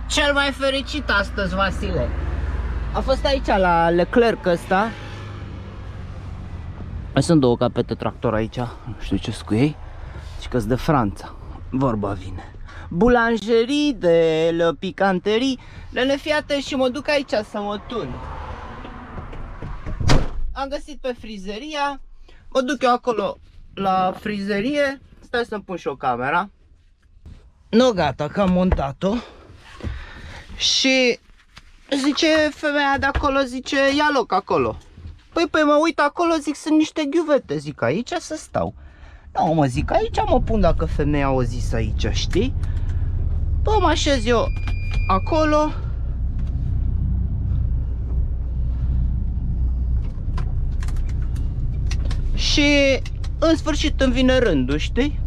cel mai fericit astăzi, Vasile. A fost aici la Leclerc ăsta. Mai sunt două capete tractor aici, nu știu ce-s cu ei. Și că-s de Franța, vorba vine. Boulangerie, de la picanterie, de nefiate și mă duc aici să mă tun. Am găsit pe frizeria, mă duc eu acolo la frizerie. Stai să-mi pun și o camera. Nu, gata, că am montat-o. Și zice femeia de acolo, zice, ia loc acolo. Păi mă uit acolo, zic, sunt niște ghiuvete, zic, aici să stau. Nu, mă, zic, aici mă pun dacă femeia o zis aici, știi? Bă, mă așez eu acolo. Și în sfârșit îmi vine rândul, știi?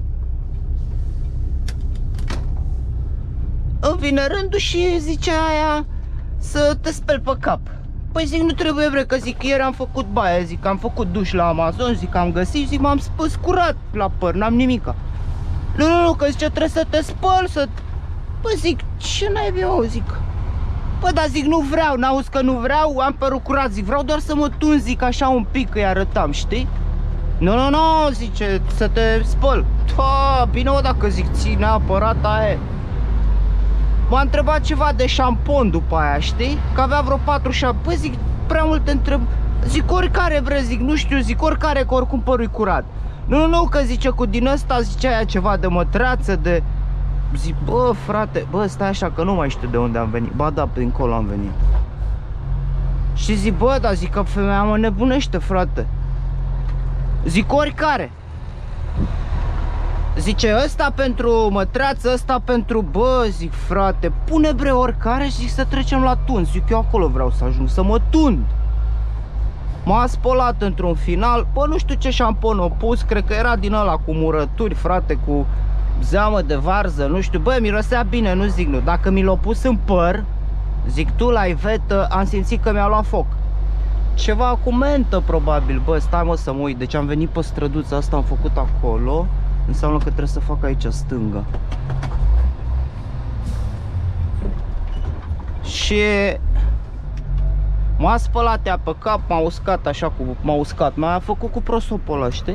Îmi vine rândul și zice aia să te speli pe cap. Păi zic, nu trebuie, bre, că zic, ieri am făcut baie, zic, am făcut duș la Amazon, zic, am găsit, zic, m-am spus curat la păr, n-am nimica. Nu, că zice, trebuie să te spăl, să... Păi zic, ce naibii, eu, zic. Păi, dar zic, nu vreau, n-auzi că nu vreau, am părul curat, zic, vreau doar să mă tun, zic, așa un pic, că-i arătam, știi? Nu, zice, să te spăl. Da, bine, o, dacă zic, ții neapărat aia. M-a întrebat ceva de șampon după aia, știi? Că avea vreo 4 șampon. Păi zic, prea mult întreb. Zic, oricare, bre, zic, nu știu, zic, oricare, că oricum părul curat. Nu, că zice, cu din ăsta, zice aia ceva de mătreață, de... Zic, bă, frate, bă, stai așa, că nu mai știu de unde am venit. Ba da, prin colo am venit. Și zic, bă, dar zic că femeia mă nebunește, frate. Zic, oricare. Zice, ăsta pentru mătreață, ăsta pentru... Bă, zic, frate, pune, bre, oricare și zic să trecem la tun. Zic, eu acolo vreau să ajung, să mă tund. M-a spălat într-un final. Bă, nu știu ce șampon o pus, cred că era din ăla cu murături, frate, cu zeamă de varză, nu știu. Bă, mirosea bine, nu zic nu. Dacă mi l-a pus în păr, zic, tu la ivetă, am simțit că mi-a luat foc. Ceva cu mentă, probabil. Bă, stai, mă, să mă uit. Deci am venit pe străduța asta, am făcut acolo. Înseamnă că trebuie să fac aici stânga. Și m-a spălat ea pe cap, m-a uscat așa cu... M-a uscat, m-a făcut cu prosopul ăla, știi?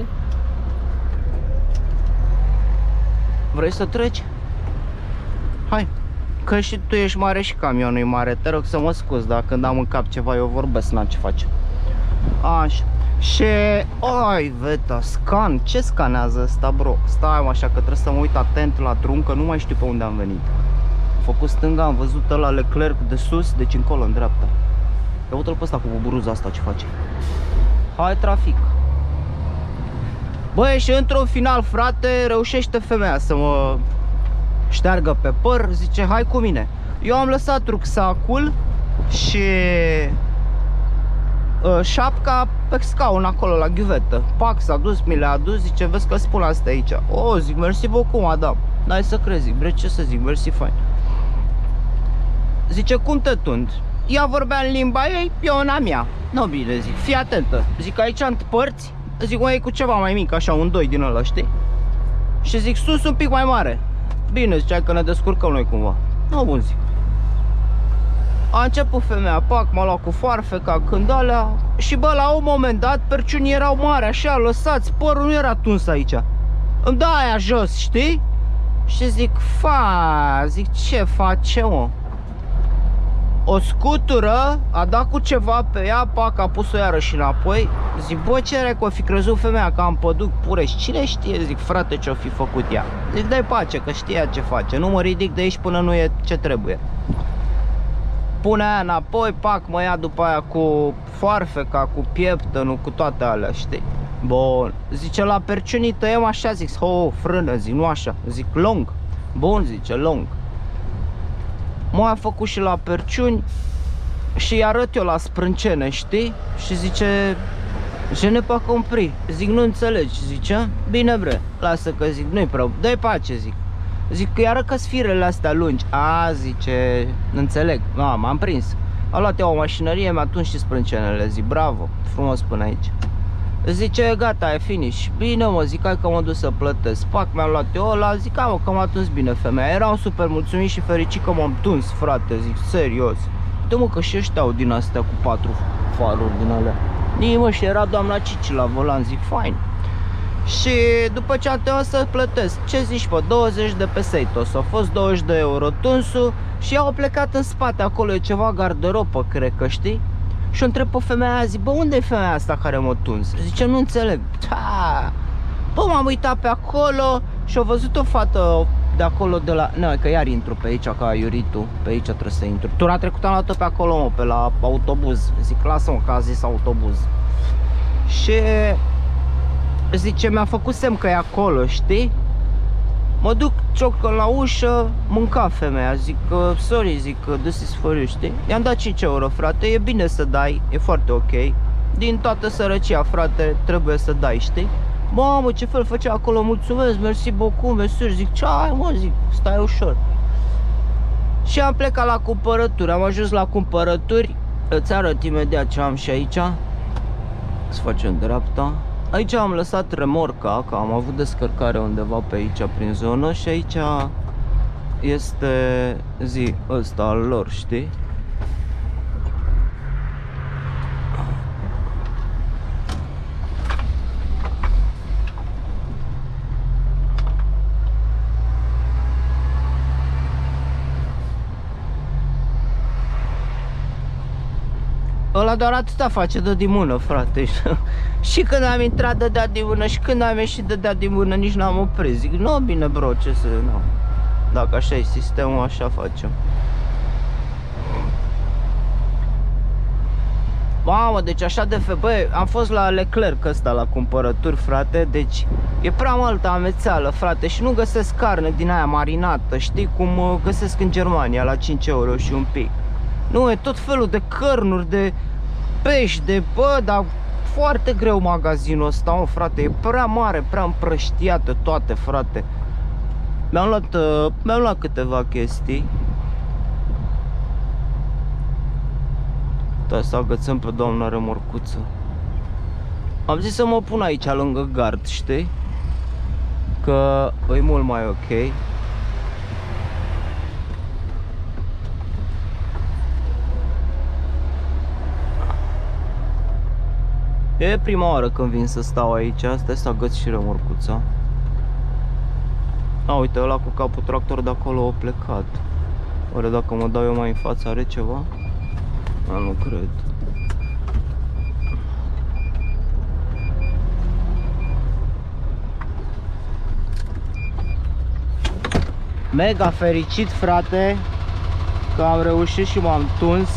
Vrei să treci? Hai, că și tu ești mare și camionul e mare. Te rog să mă scuzi, dacă când am în cap ceva eu vorbesc, n-am ce face. Așa. Și... Ai, veta, scan. Ce scanează ăsta, bro? Stai, mă, așa că trebuie să mă uit atent la drum, că nu mai știu pe unde am venit. Am făcut stânga, am văzut ăla Leclerc de sus, deci încolo, în dreapta. Ia uite-l pe ăsta cu buburuza asta ce face. Hai, trafic. Băi, și într-un final, frate, reușește femeia să mă șteargă pe păr. Zice, hai cu mine. Eu am lăsat rucsacul și... șapca pe scaun acolo la ghiuvetă. Pac, s-a dus, mi le-a adus, zice, vezi că spun asta aici. O, zic, mersi beaucoup, madame. N-ai să crezi, zic, bre, ce să zic, mersi, fain. Zice, cum te tund? Ea vorbea în limba ei, eu în a mea. Nu, bine, zic, fii atentă. Zic, aici împărți, zic, mă, e cu ceva mai mic, așa, un 2 din ăla, știi? Și zic, sus un pic mai mare. Bine, zicea că ne descurcăm noi cumva. Nu, bun, zic. A început femeia, pac, m-a luat cu foarfeca, când alea. Și bă, la un moment dat, perciunii erau mari, așa, lăsați, părul nu era tuns aici. Îmi dă aia jos, știi? Și zic, zic, ce face, mă? O scutură, a dat cu ceva pe ea, pac, a pus-o iarăși înapoi. Zic, bă, ce are că o fi crezut femeia că am păduc pureș? Cine știe, zic, frate, ce-o fi făcut ea? Zic, dai pace, că știa ce face, nu mă ridic de aici până nu e ce trebuie. Pune aia înapoi, pac, mă ia după aia cu foarfeca, cu pieptănul, cu toate alea, știi? Bun, zice, la perciunii tăiem așa, zic, frână, zic, nu așa, zic, long. Bun, zice, long. M-a făcut și la perciuni și îi arăt eu la sprâncene, știi? Și zice, je n'ai pas compris. Zic, nu înțelegi, zice, bine, bre, lasă că, zic, nu-i prea, dă-i pace, zic. Zic că iară că sfirele astea lungi. A, zice, înțeleg, m-am prins. A luat eu o mașinărie, mi-a tuns și sprâncenele. Zic, bravo, frumos până aici. Zice, gata, e finish. Bine, mă, zic, hai că mă duc să plătesc. Pac, mi-am luat eu ăla, zic, mă, că m-a tuns bine femeia. Eram super mulțumit și fericit că m-am tuns, frate, zic, serios. Uite, mă, că și ăștia au din astea cu 4 faruri din alea. Nii, mă, și era doamna Cici la volan, zic, fain. Și după ce am terminat să plătesc, ce zici, bă, 20 de peseitos, a fost 20 de euro tunsul și au plecat în spate, acolo e ceva garderobă, cred că, știi? Și o întreb pe femeia aia, zic, bă, unde e femeia asta care m-a tuns? Zice, nu înțeleg. Bă, m-am uitat pe acolo și au văzut o fată de acolo de la... Nu, că iar intru pe aici, ca Iuritu, pe aici trebuie să intru. Tura trecută am luat-o pe acolo, mă, pe la autobuz. Zic, lasă-mă că a zis autobuz. Și... zice, mi-a făcut semn că e acolo, știi? Mă duc, ciocă la ușă, mânca femeia, zic, sorry, zic, this is for you, știi? I-am dat 5 euro, frate, e bine să dai, e foarte ok. Din toată sărăcia, frate, trebuie să dai, știi? Mamă, ce fel făcea acolo, mulțumesc, mersi beaucoup, mersi, zic, ce ai, mă, zic, stai ușor. Și am plecat la cumpărături, am ajuns la cumpărături, îți arăt imediat ce am și aici. Să facem dreapta. Aici am lăsat remorca, că am avut descărcare undeva pe aici prin zonă și aici este zi ăsta al lor, știi? Ăla doar atâta face, dă din mână, frate. Și când am intrat dădea din mână și când am ieșit dădea din mână, nici n-am oprit. Zic, nu, bine, bro, ce să... Nu. Dacă așa e sistemul, așa facem. Mamă, deci așa de băi, am fost la Leclerc ăsta la cumpărături, frate. Deci e prea multă amețeală, frate. Și nu găsesc carne din aia marinată, știi cum găsesc în Germania la 5 euro și un pic. Nu, e tot felul de cărnuri, de pești, de bă, dar foarte greu magazinul ăsta, mă, frate. E prea mare, prea împrăștiată toate, frate. Mi-am luat câteva chestii. Da, să agățăm pe doamna remorcuță. Am zis să mă pun aici lângă gard, știi? Că e mult mai ok. E prima oară când vin să stau aici, stai să agăț și remorcuța. A, uite, ăla cu capul tractor de acolo a plecat. Oare dacă mă dau eu mai în față are ceva? A, nu cred. Mega fericit, frate, că am reușit și m-am tuns.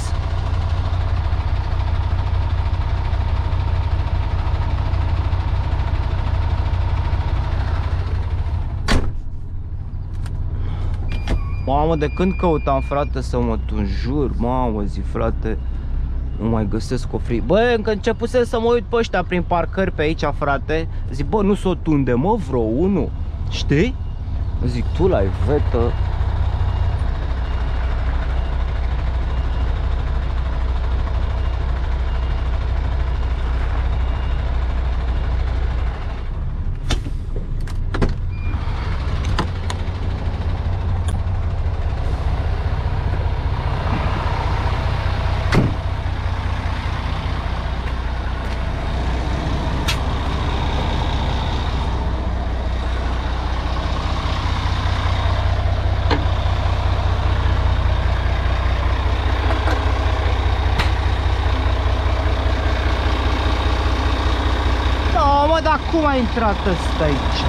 Mamă, de când căutam, frate, să mă tun, jur, mamă, zi, frate, nu mai găsesc o fri. Bă, încă începusem să mă uit pe ăștia prin parcări pe aici, frate. Zic, bă, nu s-o tunde, mă, vreo unul, știi? Zic, tu la vetă. Dar cum a intrat ăsta aici?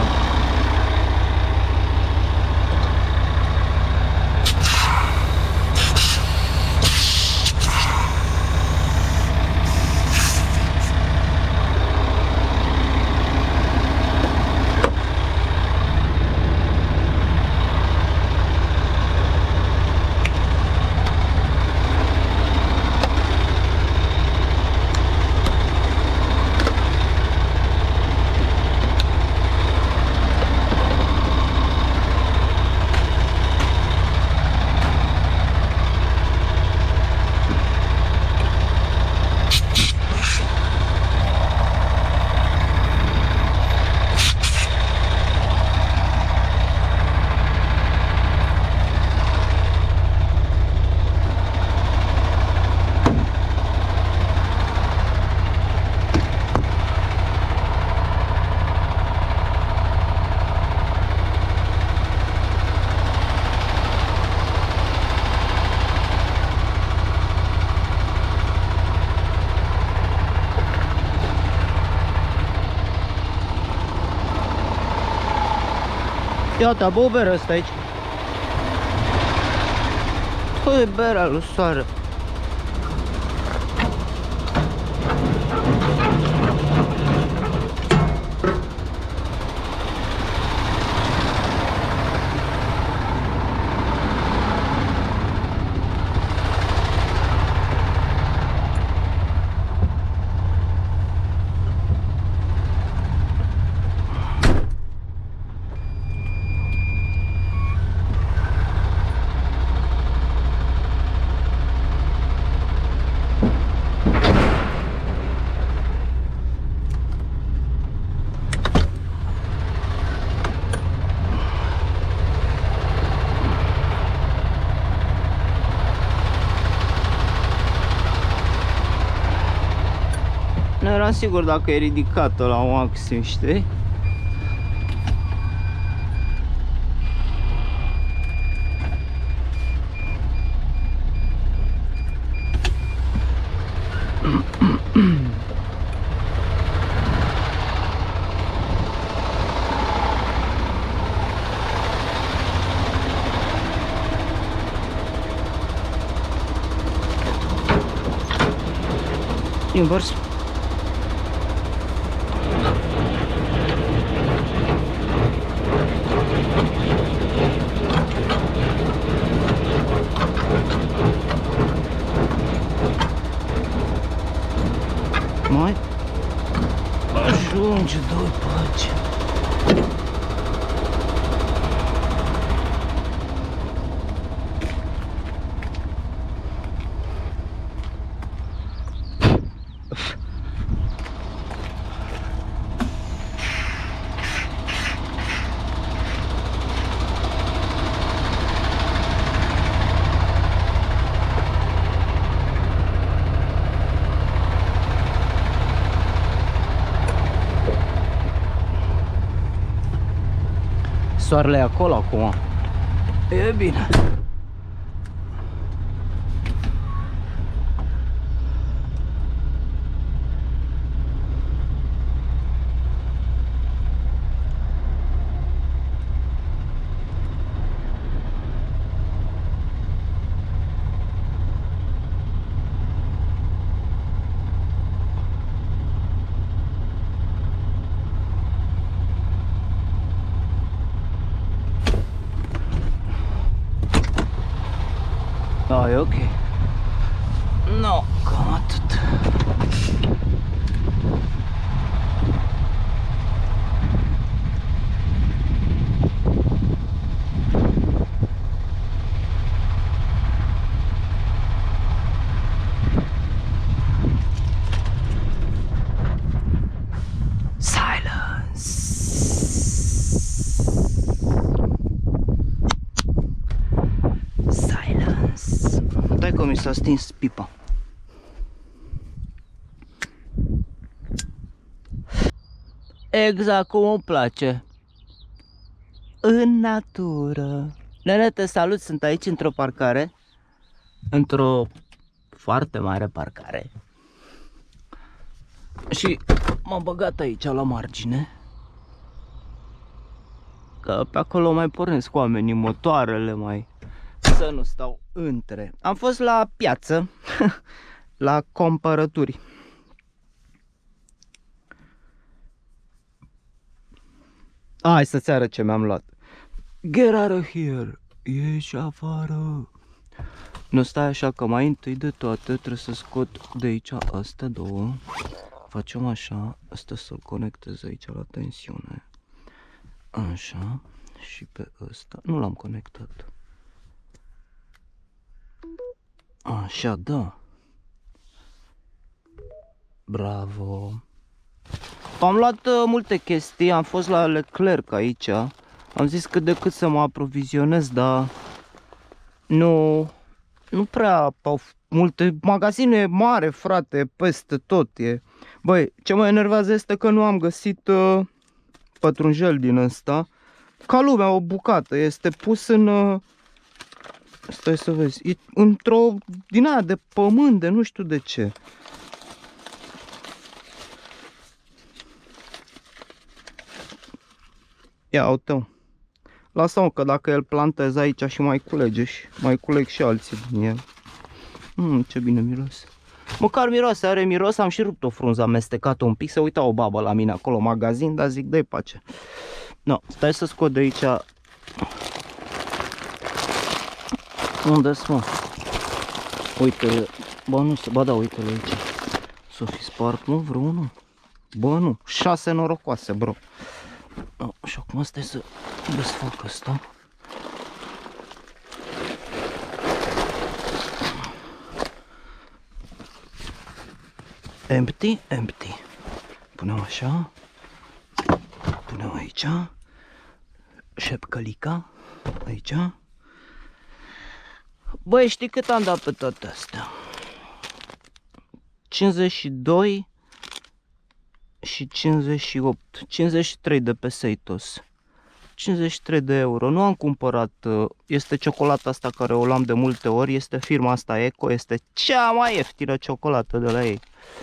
Ia ta, bă, o bere ăsta aici. Păi, berea lui Soare. Nu eram sigur dacă e ridicată la maxim, știi? Invers. Mai ajunge, dă-i pace. Soarele e acolo acum. E bine. Da, e ok. No, cam atât. Mi s-a stins pipa. Exact cum îmi place. În natură. Nene, te salut, sunt aici într-o parcare. Într-o foarte mare parcare. Și m-am băgat aici la margine. Că pe acolo mai pornesc oamenii, motoarele mai... Să nu stau între. Am fost la piață, la cumpărături. Hai să-ți arăt ce mi-am luat. Get out of here. Ieși afară. Nu stai așa, că mai întâi de toate trebuie să scot de aici astea două. Facem așa, asta să-l conectez aici la tensiune. Așa. Și pe ăsta, nu l-am conectat. Așa, da. Bravo. Am luat multe chestii, am fost la Leclerc aici. Am zis cât de cât să mă aprovizionez, dar nu prea au multe. Magazinul e mare, frate, peste tot e. Băi, ce mă enervează este că nu am găsit pătrunjel din ăsta. Ca lumea, o bucată, este pus în... Stai să vezi, e într-o din aia de pământ, de nu știu de ce. Ia, uite-o. Lasă-mă că dacă el plantez aici și mai culege și mai culeg și alții din el. Ce bine miros. Măcar miroase, are miros, am și rupt o frunză amestecată un pic, se uita o babă la mine acolo în magazin, dar zic, dă-i pace. No, stai să scot de aici. Unde-s, mă? Uite-le, bă, nu, ba da, uite-le aici. S-o fi spart, mă, vreunul? Bă, nu, 6 norocoase, bro. No, și acum stai să desfac ăsta. Empty, empty. Punem așa. Punem aici. Șepcălica. Aici. Băi, știi cât am dat pe toate astea? 52 și 58. 53 de pesetos. 53 de euro. Nu am cumpărat. Este ciocolata asta care o luam de multe ori. Este firma asta Eco. Este cea mai ieftină ciocolată de la ei.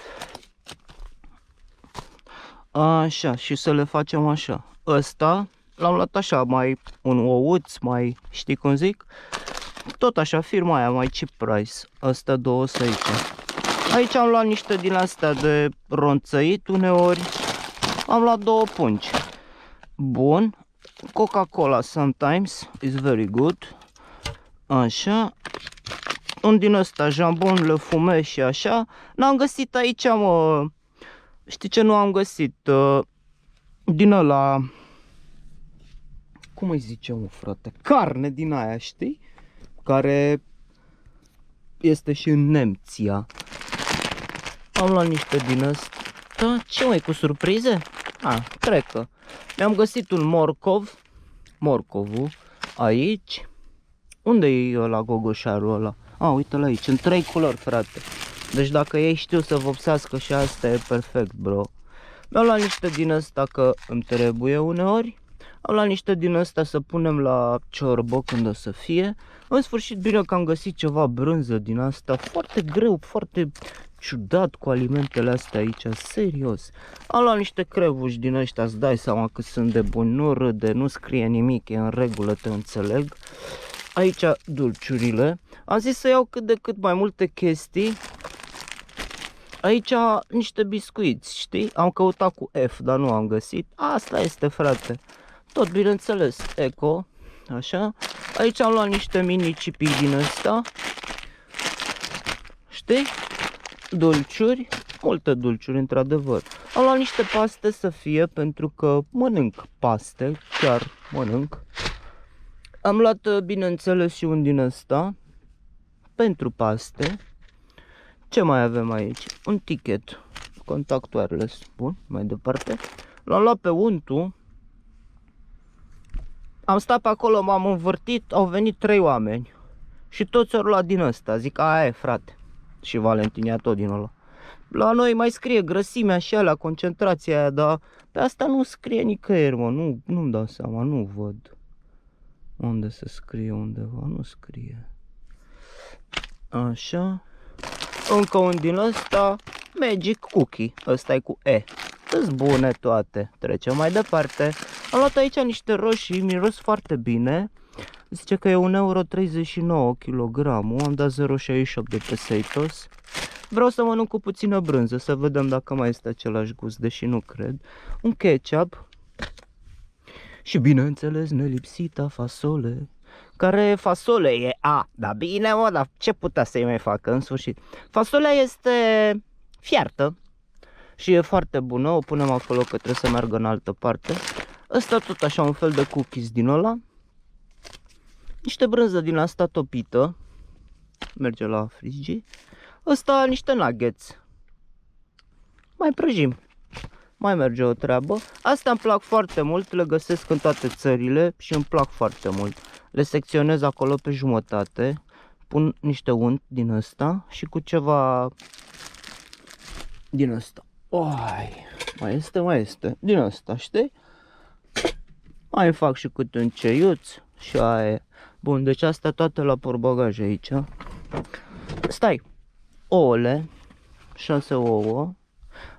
Așa, și să le facem așa. Ăsta l-am luat așa, mai un ouț, mai, știi cum zic? Tot așa, firma aia, mai cheap price. Astea două să aici. Aici am luat niște din astea de ronțăit uneori. Am luat 2 pungi. Bun. Coca-Cola sometimes is very good. Așa. Un din ăsta, jambon, le fume și așa. N-am găsit aici, mă. Știi ce nu am găsit? Din ăla, cum îi zice, mă, frate? Carne din aia, știi? Care este și în Nemția. Am luat niște din ăsta. Ce mai cu surprize? Cred că. Mi-am găsit un morcov. Morcovul. Aici. Unde e ăla gogoșarul ăla? Uite-l aici, în 3 culori, frate. Deci dacă ei știu să vopsească și asta e perfect, bro. Mi-am luat niște din ăsta că îmi trebuie uneori. Am luat niște din ăsta să punem la ciorbă când o să fie. În sfârșit, bine că am găsit ceva brânză din asta. Foarte greu, foarte ciudat cu alimentele astea aici, serios. Am luat niște crevuși din ăștia, îți dai seama că sunt de buni, nu râde, nu scrie nimic, e în regulă, te înțeleg. Aici dulciurile. Am zis să iau cât de cât mai multe chestii. Aici niște biscuiți, știi? Am căutat cu F, dar nu am găsit. Asta este, frate. Tot, bineînțeles, Eco. Așa. Aici am luat niște mini cipii din ăsta. Știi? Dulciuri. Multe dulciuri, într-adevăr. Am luat niște paste să fie, pentru că mănânc paste. Chiar mănânc. Am luat, bineînțeles, și un din ăsta. Pentru paste. Ce mai avem aici? Un ticket. Contact wireless. Bun, mai departe. L-am luat pe untul. Am stat pe acolo, m-am învârtit, au venit 3 oameni. Și toți au luat din ăsta. Zic, aia e, frate. Și Valentin ia tot din ăla. La noi mai scrie grăsimea și alea, concentrația aia, dar pe asta nu scrie nicăieri, mă. Nu-mi dau seama, nu văd. Unde se scrie undeva? Nu scrie. Așa. Încă un din ăsta, Magic Cookie, ăsta e cu E. Sunt bune toate, trecem mai departe. Am luat aici niște roșii, miros foarte bine. Zice că e 1,39 euro kilogramul, am dat 0,68 de pesetos. Vreau să mănânc cu puțină brânză, să vedem dacă mai este același gust, deși nu cred. Un ketchup. Și bineînțeles nelipsita fasole. Care fasole e? Da bine, mă, dar ce putea să-i mai facă în sfârșit? Fasolea este fiartă și e foarte bună, o punem acolo că trebuie să meargă în altă parte. Ăsta tot așa un fel de cookies din ăla. Niște brânză din asta topită. Merge la frigi. Ăsta niște nuggets. Mai prăjim. Mai merge o treabă. Astea îmi plac foarte mult, le găsesc în toate țările și îmi plac foarte mult. Le secționez acolo pe jumătate, pun niște unt din ăsta și cu ceva din ăsta. Mai este. Din ăsta, știi? Mai îmi fac și câte un ceiuț și aia e. Bun, deci astea toate la portbagaj aici. Stai. Ouăle. 6 ouă.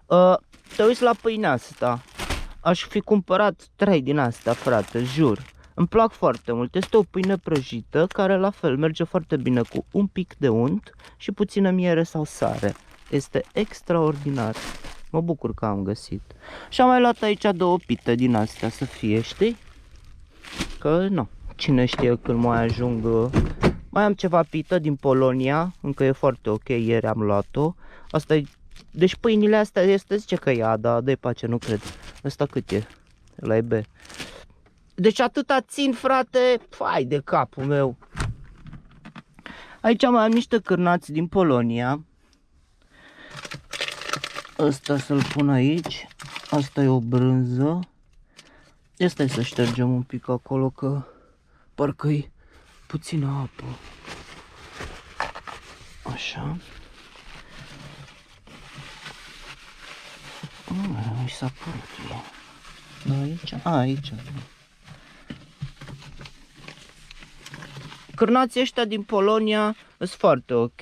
Te uiți la pâinea asta. Aș fi cumpărat 3 din astea, frate, jur. Îmi plac foarte mult. Este o pâine prăjită care la fel merge foarte bine cu un pic de unt și puțină miere sau sare. Este extraordinar. Mă bucur că am găsit. Și am mai luat aici 2 pite din astea să fie, știi? Că nu, cine știe când mai ajung. Mai am ceva pită din Polonia, încă e foarte ok, ieri am luat-o. Asta e, deci pâinile astea este, zice că ia, dar dă-i pace, nu cred. Asta cât e? Ăla e B. Deci atâta țin, frate, fai de capul meu. Aici mai am niște cârnați din Polonia. Ăsta să-l pun aici. Asta e o brânză. Asta e să ștergem un pic acolo, că parcă-i puțină apă. Așa. Mi s-a părut ea. Da, aici? Aici. Cârnații ăștia din Polonia sunt foarte ok.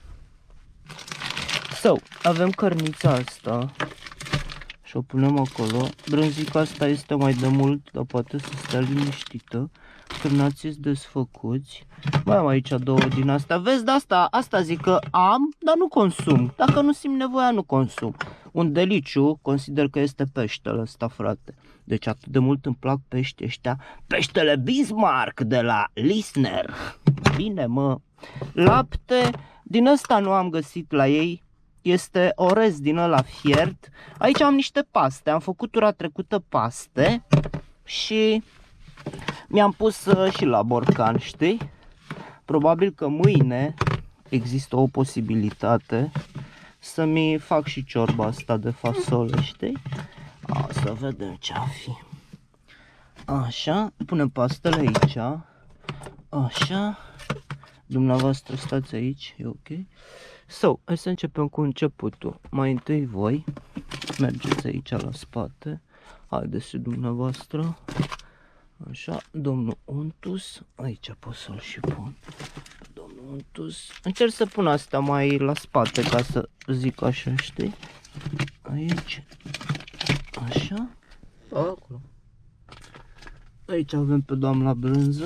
Avem cărnița asta și o punem acolo. Brânzica asta este mai de mult, dar poate să stea liniștită. Cârnații sunt desfăcuți. Mai am aici 2 din astea. Vezi, de asta zic că am, dar nu consum. Dacă nu simt nevoia, nu consum. Un deliciu, consider că este peștele ăsta, frate. Deci atât de mult îmi plac peștii ăștia. Peștele Bismarck de la Lisner. Bine, mă. Lapte, din ăsta nu am găsit la ei. Este orez din ăla fiert. Aici am niște paste. Am făcut tura trecută paste și mi-am pus și la borcan, știi? Probabil că mâine există o posibilitate să-mi fac și ciorba asta de fasole, știi? Să vedem ce-a fi. Așa, punem pastele aici. Așa. Dumneavoastră stați aici, e ok? Hai să începem cu începutul. Mai întâi voi mergeți aici la spate. Haideți și dumneavoastră. Așa, domnul Untus. Aici pot să-l și pun. Domnul Untus. Încerc să pun asta mai la spate, ca să zic așa, știi? Aici. Așa. Acolo. Aici avem pe doamna brânză.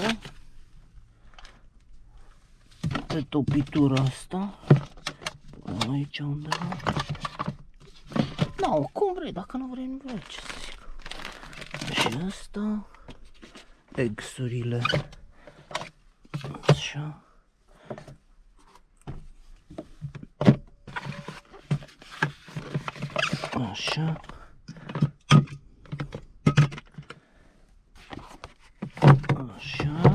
Pe topitura asta. Punem aici undeva. Nu, cum vrei, dacă nu vrei, nu vrei, ce să zic. Și asta. Egsurile. Așa. Așa. Așa.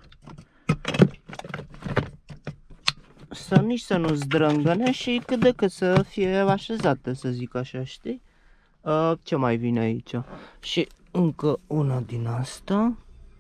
Nici să nu zdrângăne și cât de cât să fie așezată, să zic așa, știi? Ce mai vine aici? Și încă una din asta.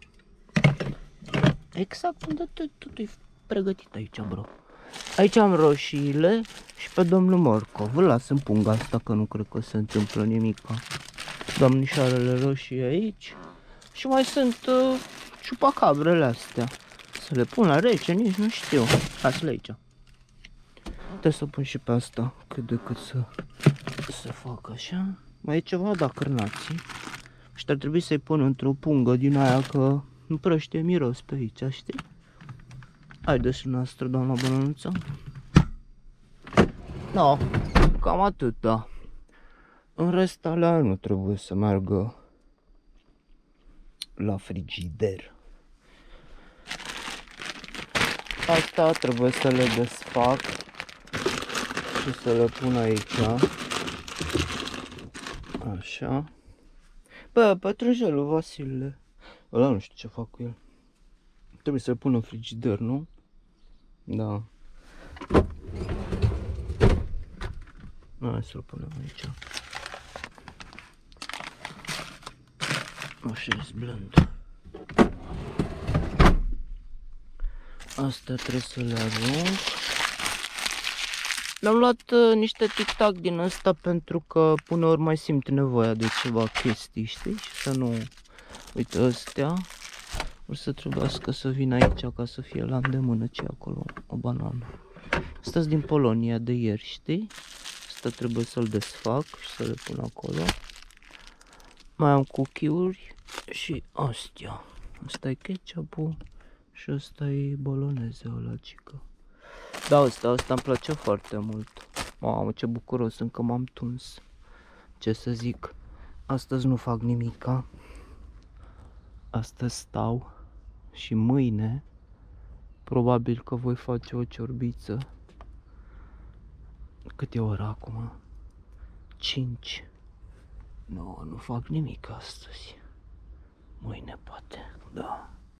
Exact unde tot e pregătit aici, bro. Aici am roșiile și pe domnul Morcov. Îl las în punga asta, că nu cred că se întâmplă nimic. Domnișoarele roșii aici. Și mai sunt ciupacabrele astea. Să le pun la rece, nici nu știu. Las-le aici. Trebuie să pun și pe asta, cât de cât să fac așa. Mai e ceva, da, cârnații. Și ar trebui să-i pun într-o pungă din aia, că împrăștie miros pe aici, știi? Haideți și noastră, doamna Bănănuță. No, cam atât, da. În rest, alea nu trebuie să meargă la frigider. Asta trebuie să le desfac și să le pun aici. Așa. Bă, pătrunjelul, Vasile. Ăla nu știu ce fac cu el. Trebuie să-l pun în frigider, nu? Da. Hai să-l punem aici. Așa e blând. Astea trebuie să le arunc. Mi-am luat niște tic-tac din ăsta pentru că uneori mai simt nevoia de ceva chestii, știi? Și să nu... Uite, astea o să trebuiască să vin aici ca să fie la îndemână, ce acolo, o banană. Astea-s din Polonia de ieri, știi? Asta trebuie să-l desfac și să le pun acolo. Mai am cookie-uri și astea. Asta e ketchup-ul și asta e boloneză ăla, cică. Da, asta îmi place foarte mult. Mamă, ce bucuros sunt că m-am tuns. Ce să zic, astăzi nu fac nimica. Astăzi stau și mâine probabil că voi face o ciorbiță. Cât e ora acum? 5. Nu fac nimic astăzi. Mâine poate, da.